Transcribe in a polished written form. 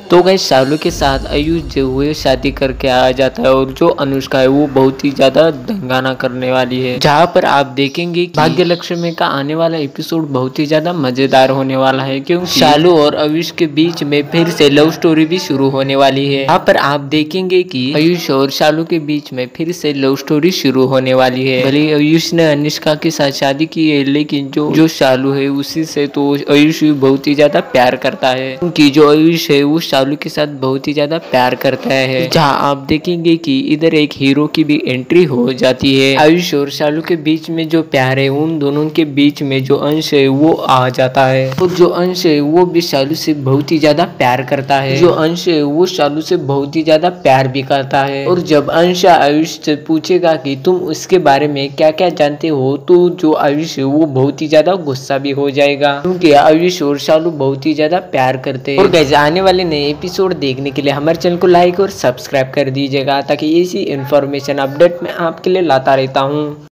तो गाइस शालू के साथ आयुष जो हुए शादी करके आ जाता है और जो अनुष्का है वो बहुत ही ज्यादा दंगाना करने वाली है, जहाँ पर आप देखेंगे कि भाग्य लक्ष्मी का आने वाला एपिसोड बहुत ही ज्यादा मजेदार होने वाला है, क्योंकि शालू और आयुष के बीच में फिर से लव स्टोरी भी शुरू होने वाली है। यहाँ पर आप देखेंगे कि आयुष और शालू के बीच में फिर से लव स्टोरी शुरू होने वाली है। भले आयुष ने अनुष्का के साथ शादी की है, लेकिन जो शालू है उसी से तो आयुष भी बहुत ही ज्यादा प्यार करता है, क्योंकि जो आयुष है वो शालू के साथ बहुत ही ज्यादा प्यार करता है। जहाँ आप देखेंगे कि इधर एक हीरो की भी एंट्री हो जाती है। आयुष और शालू के बीच में जो प्यार है, उन दोनों के बीच में जो अंश है वो आ जाता है, और जो अंश है वो भी शालू से बहुत ही ज्यादा प्यार करता है। जो अंश है वो शालू से बहुत ही ज्यादा प्यार भी करता है। और जब अंश आयुष से पूछेगा कि तुम उसके बारे में क्या क्या जानते हो, तो जो आयुष है वो बहुत ही ज्यादा गुस्सा भी हो जाएगा, क्योंकि आयुष और शालू बहुत ही ज्यादा प्यार करते हैं। और गाइस आने वाले नए एपिसोड देखने के लिए हमारे चैनल को लाइक और सब्सक्राइब कर दीजिएगा, ताकि ऐसी इन्फॉर्मेशन अपडेट मैं आपके लिए लाता रहता हूँ।